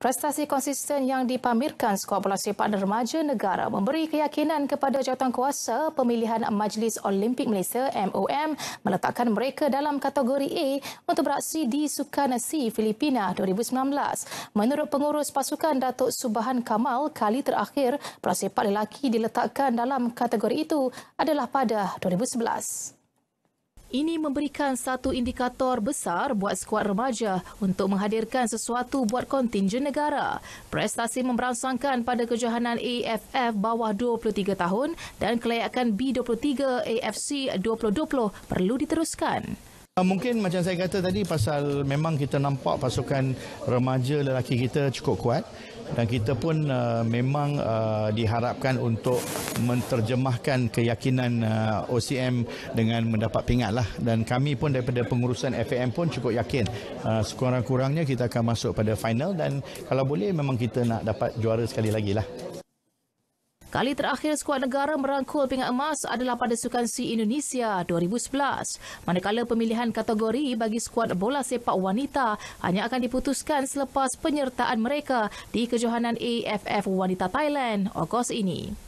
Prestasi konsisten yang dipamerkan skuad bola sepak remaja negara memberi keyakinan kepada jawatankuasa pemilihan Majlis Olimpik Malaysia MOM meletakkan mereka dalam kategori A untuk beraksi di Sukan C Filipina 2019. Menurut pengurus pasukan Datuk Subahan Kamal, kali terakhir bola sepak lelaki diletakkan dalam kategori itu adalah pada 2011. Ini memberikan satu indikator besar buat skuad remaja untuk menghadirkan sesuatu buat kontingen negara. Prestasi memberangsangkan pada kejohanan AFF bawah 23 tahun dan kelayakan B23 AFC 2020 perlu diteruskan. Mungkin macam saya kata tadi, pasal memang kita nampak pasukan remaja lelaki kita cukup kuat dan kita pun memang diharapkan untuk menterjemahkan keyakinan OCM dengan mendapat pingat lah, dan kami pun daripada pengurusan FAM pun cukup yakin sekurang-kurangnya kita akan masuk pada final dan kalau boleh memang kita nak dapat juara sekali lagi lah. Kali terakhir skuad negara merangkul pingat emas adalah pada Sukan C Indonesia 2011. Manakala pemilihan kategori bagi skuad bola sepak wanita hanya akan diputuskan selepas penyertaan mereka di kejohanan AFF Wanita Thailand Ogos ini.